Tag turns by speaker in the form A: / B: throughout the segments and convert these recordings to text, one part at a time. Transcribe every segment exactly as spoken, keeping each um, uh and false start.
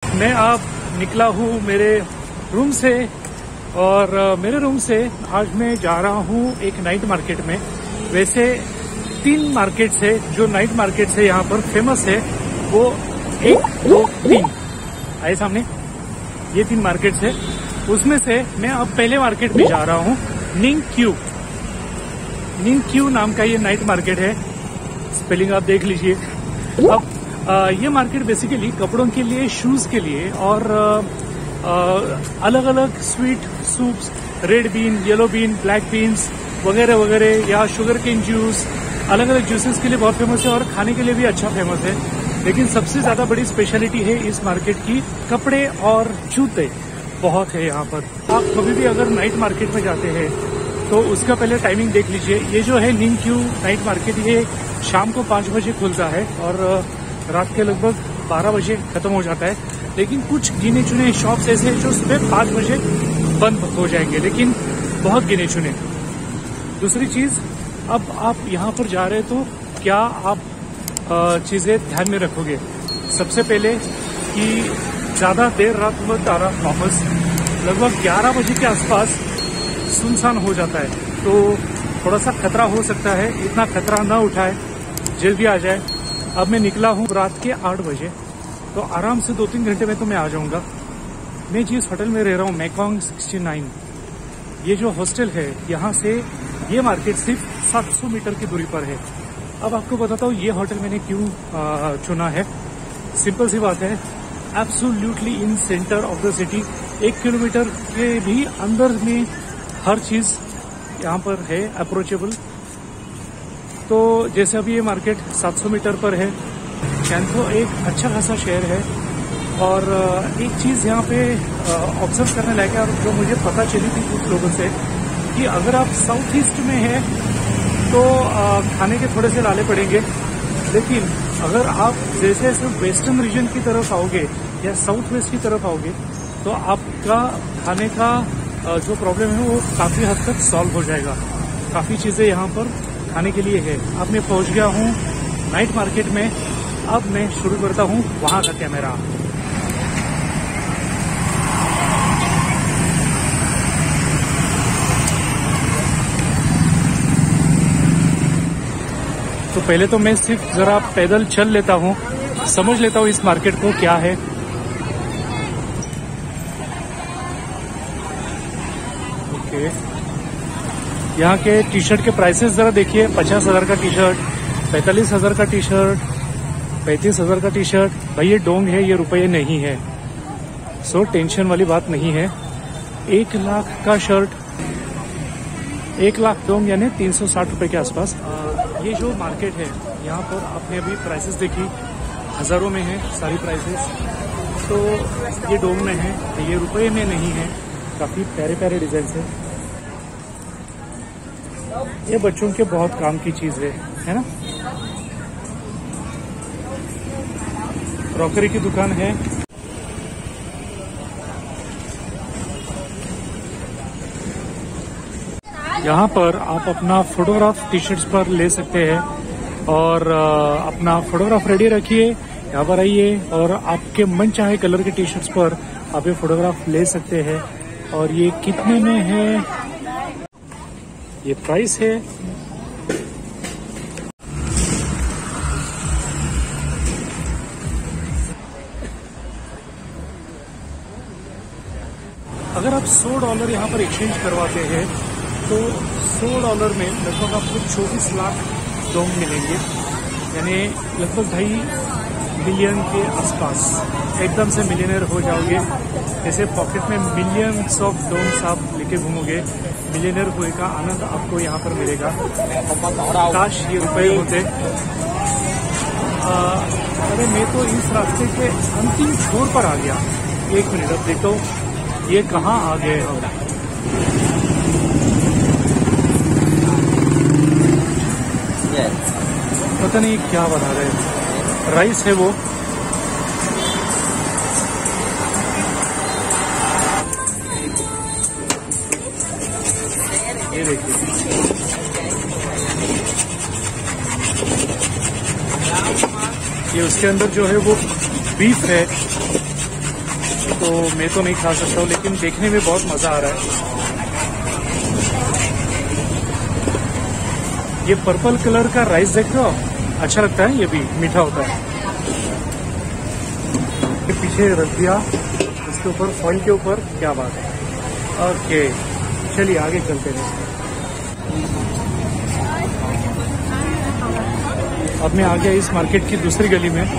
A: मैं अब निकला हूँ मेरे रूम से और मेरे रूम से आज मैं जा रहा हूँ एक नाइट मार्केट में। वैसे तीन मार्केट्स है जो नाइट मार्केट्स है यहाँ पर फेमस है, वो एक दो तीन आए सामने, ये तीन मार्केट्स है। उसमें से मैं अब पहले मार्केट में जा रहा हूँ, निंग क्यू। निंग क्यू नाम का ये नाइट मार्केट है, स्पेलिंग आप देख लीजिए। अब आ, ये मार्केट बेसिकली कपड़ों के लिए, शूज के लिए और अलग अलग sweet soups, red bean, yellow bean, black beans वगैरह वगैरह, या शुगर केन जूस, अलग अलग जूसेस के लिए बहुत फेमस है और खाने के लिए भी अच्छा फेमस है। लेकिन सबसे ज्यादा बड़ी स्पेशलिटी है इस मार्केट की कपड़े और जूते बहुत है यहाँ पर। आप कभी भी अगर नाइट मार्केट में जाते हैं तो उसका पहले टाइमिंग देख लीजिए। ये जो है निंग क्यू नाइट मार्केट, ये शाम को पाँच बजे खुलता है और रात के लगभग बारह बजे खत्म हो जाता है। लेकिन कुछ गिने चुने शॉप्स ऐसे हैं जो सुबह पाँच बजे बंद हो जाएंगे, लेकिन बहुत गिने चुने। दूसरी चीज, अब आप यहाँ पर जा रहे हैं तो क्या आप चीजें ध्यान में रखोगे? सबसे पहले कि ज्यादा देर रात मत आना वापस, लगभग ग्यारह बजे के आसपास सुनसान हो जाता है, तो थोड़ा सा खतरा हो सकता है। इतना खतरा ना उठाए, जल्दी आ जाए। अब मैं निकला हूँ रात के आठ बजे, तो आराम से दो तीन घंटे में तो मैं आ जाऊंगा। मैं जिस होटल में रह रहा हूँ, मैकोंग सिक्सटी नाइन, ये जो हॉस्टल है, यहाँ से ये मार्केट सिर्फ सात सौ मीटर की दूरी पर है। अब आपको बताता हूँ ये होटल मैंने क्यों आ, चुना है। सिंपल सी बात है, absolutely in centre of the city, एक किलोमीटर के भी अंदर में हर चीज यहाँ पर है अप्रोचेबल। तो जैसे अभी ये मार्केट सात सौ मीटर पर है। कैन थो एक अच्छा खासा शहर है और एक चीज यहाँ पे ऑब्जर्व करने लायक है, और जो मुझे पता चली थी कुछ लोगों से, कि अगर आप साउथ ईस्ट में हैं तो खाने के थोड़े से लाले पड़ेंगे, लेकिन अगर आप जैसे जैसे वेस्टर्न रीजन की तरफ आओगे या साउथ वेस्ट की तरफ आओगे तो आपका खाने का जो प्रॉब्लम है वो काफी हद तक सॉल्व हो जाएगा। काफी चीजें यहाँ पर खाने के लिए है। अब मैं पहुंच गया हूँ नाइट मार्केट में। अब मैं शुरू करता हूँ वहां का कैमरा। तो पहले तो मैं सिर्फ जरा पैदल चल लेता हूँ, समझ लेता हूँ इस मार्केट को क्या है। ओके, यहाँ के टी शर्ट के प्राइसेस जरा देखिए। पचास हजार का टी शर्ट, पैंतालीस हजार का टी शर्ट, पैंतीस हजार का टी शर्ट। भाई ये डोंग है, ये रुपये नहीं है, सो टेंशन वाली बात नहीं है। एक लाख का शर्ट, एक लाख डोंग यानी तीन सौ साठ रुपए के आसपास। ये जो मार्केट है यहाँ पर आपने अभी प्राइसेस देखी, हजारों में है सारी प्राइसेस। तो ये डोंग में है, ये रुपये में नहीं है। काफी प्यारे प्यारे डिजाइन है। ये बच्चों के बहुत काम की चीज है, है ना। क्रॉकरी की दुकान है। यहाँ पर आप अपना फोटोग्राफ टी शर्ट्स पर ले सकते हैं और अपना फोटोग्राफ रेडी रखिए, यहाँ पर आइए और आपके मन चाहे कलर के टी शर्ट्स पर आप ये फोटोग्राफ ले सकते हैं। और ये कितने में है, ये प्राइस है। अगर आप सौ डॉलर यहाँ पर एक्सचेंज करवाते हैं तो सौ डॉलर में लगभग आपको चौबीस लाख डोंग मिलेंगे, यानी लगभग ढाई मिलियन के आसपास। एकदम से मिलियनर हो जाओगे। ऐसे पॉकेट में मिलियंस ऑफ डोंग्स आप लेके घूमोगे, मिलियनर हुए का आनंद आपको यहाँ पर मिलेगा। काश ये रुपए होते। अरे मैं तो इस रास्ते के अंतिम छोर पर आ गया। एक मिनट, अब देखो ये कहाँ आ गए हम। पता नहीं क्या बना रहे, राइस है वो। ये देखिए, ये उसके अंदर जो है वो बीफ है। तो मैं तो नहीं खा सकता हूँ, लेकिन देखने में बहुत मज़ा आ रहा है। ये पर्पल कलर का राइस देख रहे हो, अच्छा लगता है, ये भी मीठा होता है। ये पीछे रख दिया इसके ऊपर, फॉइल के ऊपर, क्या बात है। ओके चलिए आगे चलते हैं। अब मैं आ गया इस मार्केट की दूसरी गली में।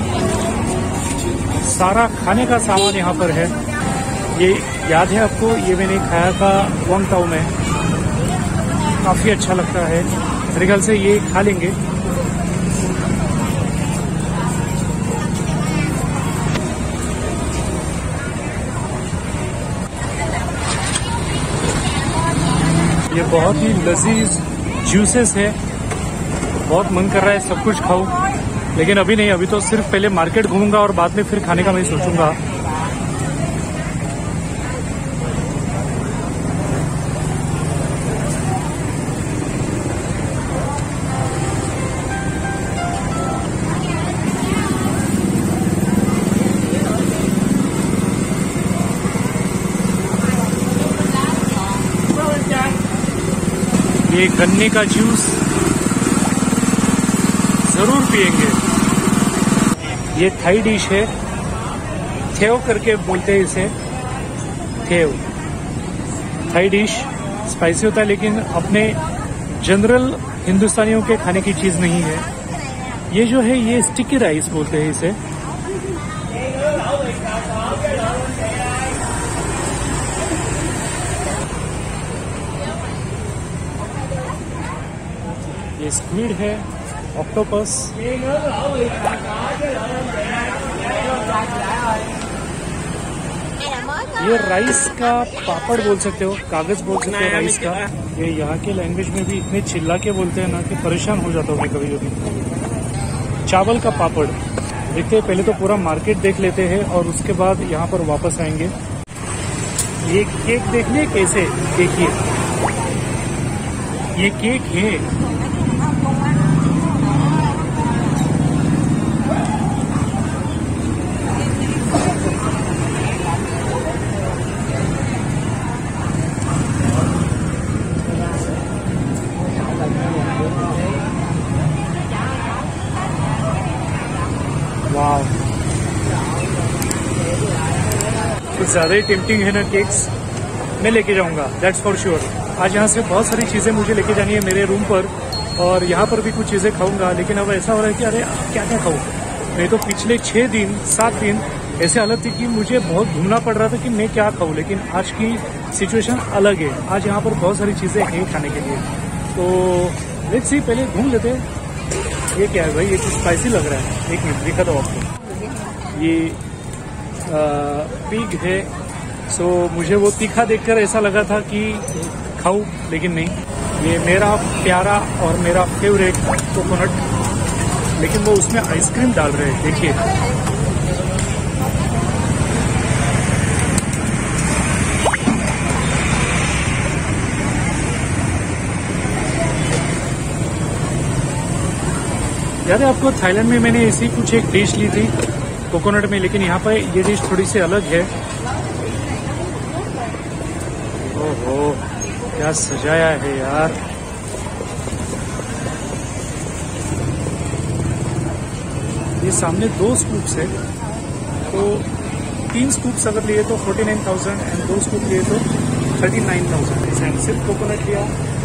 A: सारा खाने का सामान यहाँ पर है। ये याद है आपको, ये मैंने खाया था वांग ताओ में, काफ़ी अच्छा लगता है। मेरे ख्याल से ये खा लेंगे। ये बहुत ही लजीज जूसेस है, बहुत मन कर रहा है सब कुछ खाऊं, लेकिन अभी नहीं। अभी तो सिर्फ पहले मार्केट घूमूंगा और बाद में फिर खाने का मैं सोचूंगा। ये गन्ने का जूस जरूर पिएंगे। ये थाई डिश है, थेव करके बोलते हैं इसे, थेव। थाई डिश स्पाइसी होता है, लेकिन अपने जनरल हिंदुस्तानियों के खाने की चीज नहीं है। ये जो है ये स्टिकी राइस बोलते हैं इसे। ये स्क्विड है, ऑक्टोपस। ये राइस का पापड़ बोल सकते हो, कागज बोल सकते हो राइस का। ये यहाँ के लैंग्वेज में भी इतने चिल्ला के बोलते हैं ना कि परेशान हो जाता हूँ मैं कभी कभी। चावल का पापड़ देखते हैं, पहले तो पूरा मार्केट देख लेते हैं और उसके बाद यहाँ पर वापस आएंगे। ये केक देखने कैसे, देखिए ये केक है। वाव, कुछ ज्यादा ही टेम्पटिंग है ना केक्स। मैं लेके जाऊंगा, दैट्स फॉर श्योर। आज यहाँ से बहुत सारी चीजें मुझे लेके जानी है मेरे रूम पर, और यहाँ पर भी कुछ चीजें खाऊंगा। लेकिन अब ऐसा हो रहा है कि अरे क्या क्या खाऊं। मैं तो पिछले छह दिन सात दिन ऐसे हालत थी कि मुझे बहुत घूमना पड़ रहा था कि मैं क्या खाऊं, लेकिन आज की सिचुएशन अलग है। आज यहाँ पर बहुत सारी चीजें हैं खाने के लिए, तो लेट्स सी, पहले घूम लेते हैं। ये क्या है भाई, ये कुछ स्पाइसी लग रहा है। एक मिनट दिखा दो आपको। ये पिग है, सो मुझे वो तीखा देखकर ऐसा लगा था कि खाऊं, लेकिन नहीं। ये मेरा प्यारा और मेरा फेवरेट कोकोनट, लेकिन वो उसमें आइसक्रीम डाल रहे हैं, देखिए। याद है आपको, थाईलैंड में मैंने ऐसी कुछ एक डिश ली थी कोकोनट में, लेकिन यहाँ पर ये डिश थोड़ी सी अलग है। ओहो क्या सजाया है यार। ये सामने दो स्कूप्स है, तो तीन स्कूप्स अगर लिए तो फोर्टी नाइन थाउजेंड एंड दो स्कूप लिए तो थर्टी नाइन थाउजेंड। सिर्फ कोकोनट लिया।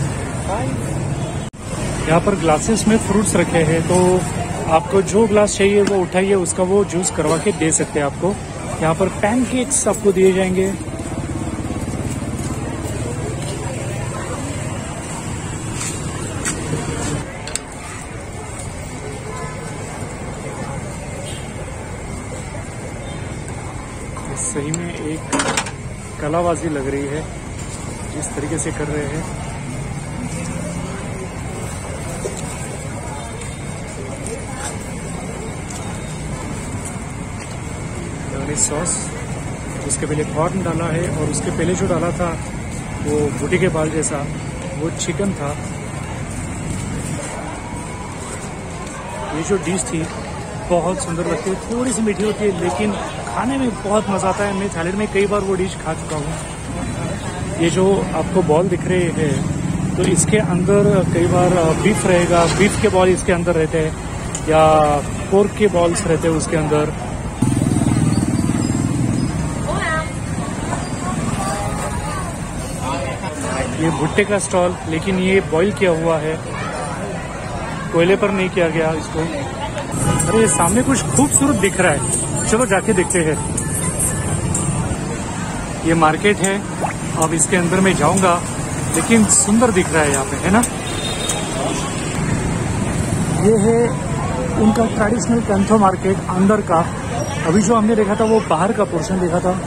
A: यहाँ पर ग्लासेस में फ्रूट्स रखे हैं, तो आपको जो ग्लास चाहिए वो उठाइए, उसका वो जूस करवा के दे सकते हैं आपको। यहाँ पर पैनकेक्स आपको दिए जाएंगे। सही में एक कलाबाजी लग रही है जिस तरीके से कर रहे हैं। सॉस, उसके पहले कॉर्न डाला है, और उसके पहले जो डाला था वो बूटी के बाल जैसा, वो चिकन था। ये जो डिश थी बहुत सुंदर लगती है, थोड़ी सी मीठी होती है लेकिन खाने में बहुत मज़ा आता है। मैं थाईलैंड में कई बार वो डिश खा चुका हूँ। ये जो आपको बॉल दिख रहे हैं तो इसके अंदर कई बार बीफ रहेगा, बीफ के बॉल इसके अंदर रहते हैं या पोर्क के बॉल्स रहते हैं उसके अंदर। ये भुट्टे का स्टॉल, लेकिन ये बॉईल किया हुआ है, कोयले पर नहीं किया गया इसको। अरे सामने कुछ खूबसूरत दिख रहा है, चलो जाके देखते हैं। ये मार्केट है, अब इसके अंदर मैं जाऊंगा, लेकिन सुंदर दिख रहा है यहाँ पे, है ना। ये है उनका ट्रेडिशनल कैन थो मार्केट अंदर का। अभी जो हमने देखा था वो बाहर का पोर्शन देखा था।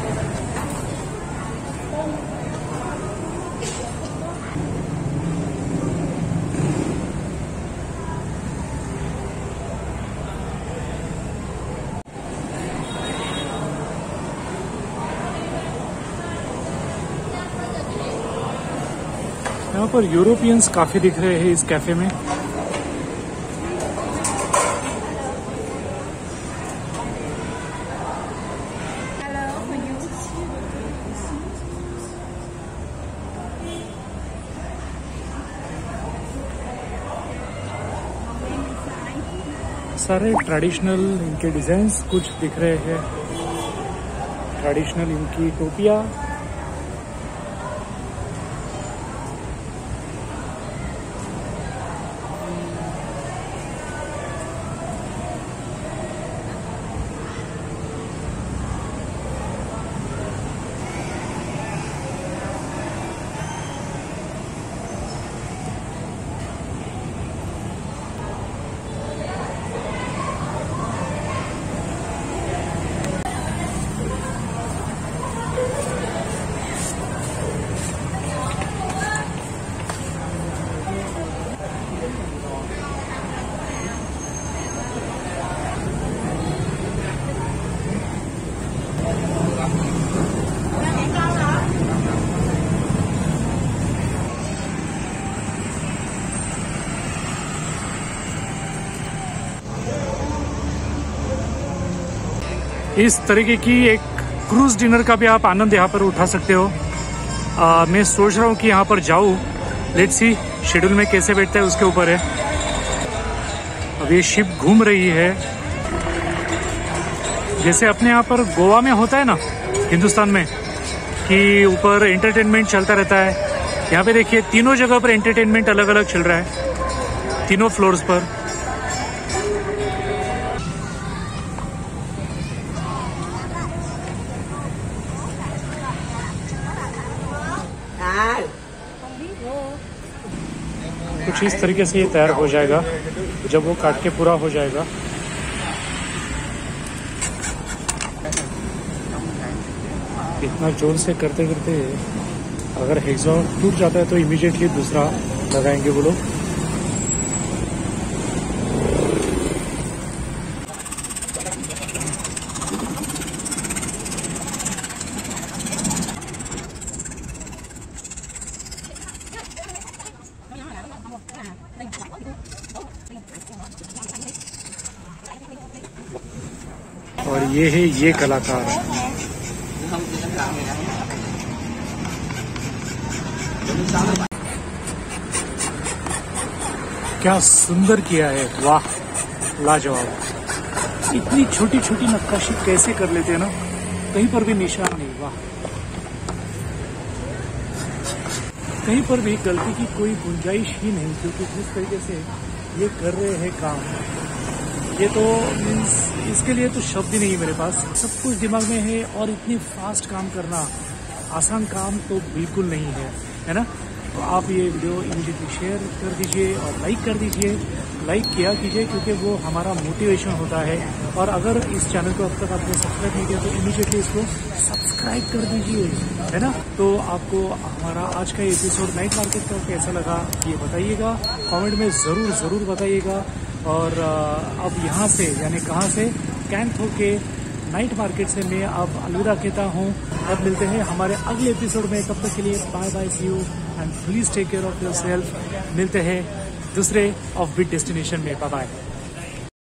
A: यहाँ पर यूरोपियंस काफी दिख रहे हैं इस कैफे में। सारे ट्रेडिशनल इनके डिजाइन्स कुछ दिख रहे हैं, ट्रेडिशनल इनकी टोपियाँ। इस तरीके की एक क्रूज डिनर का भी आप आनंद यहाँ पर उठा सकते हो। आ, मैं सोच रहा हूँ कि यहाँ पर जाऊँ, लेट्स सी शेड्यूल में कैसे बैठता है उसके ऊपर है। अब ये शिप घूम रही है, जैसे अपने यहाँ पर गोवा में होता है ना, हिंदुस्तान में, कि ऊपर एंटरटेनमेंट चलता रहता है। यहाँ पे देखिए तीनों जगह पर एंटरटेनमेंट अलग अलग चल रहा है, तीनों फ्लोर्स पर। कुछ इस तरीके से ये तैयार हो जाएगा जब वो काट के पूरा हो जाएगा। इतना जोर से करते करते अगर एग्जॉस्ट टूट जाता है तो इमीडिएटली दूसरा लगाएंगे वो लोग। और ये है ये कलाकार, क्या सुंदर किया है, वाह लाजवाब। इतनी छोटी छोटी नक्काशी कैसे कर लेते हैं ना, कहीं पर भी निशान नहीं, वाह। कहीं पर भी गलती की कोई गुंजाइश ही नहीं, क्योंकि जिस तरीके से ये कर रहे हैं काम, ये तो मीन्स इसके लिए तो शब्द ही नहीं है मेरे पास। सब कुछ दिमाग में है और इतनी फास्ट काम करना आसान काम तो बिल्कुल नहीं है, है ना। तो आप ये वीडियो इमीडिएटली शेयर कर दीजिए और लाइक कर दीजिए। लाइक किया कीजिए क्योंकि वो हमारा मोटिवेशन होता है। और अगर इस चैनल को अब तक आपने सब्सक्राइब नहीं किया तो इमीडिएटली इसको सब्सक्राइब कर दीजिए, है ना। तो आपको हमारा आज का एपिसोड नाइट मार्केट का कैसा लगा ये बताइएगा, कमेंट में ज़रूर ज़रूर बताइएगा। और अब यहाँ से यानी कहाँ से, कैन थो के नाइट मार्केट से मैं अब अलविदा कहता हूँ। अब मिलते हैं हमारे अगले एपिसोड में, तब तक के लिए bye bye, see you and please take care of yourself. मिलते हैं दूसरे ऑफ बीट डेस्टिनेशन में, बाय बाय।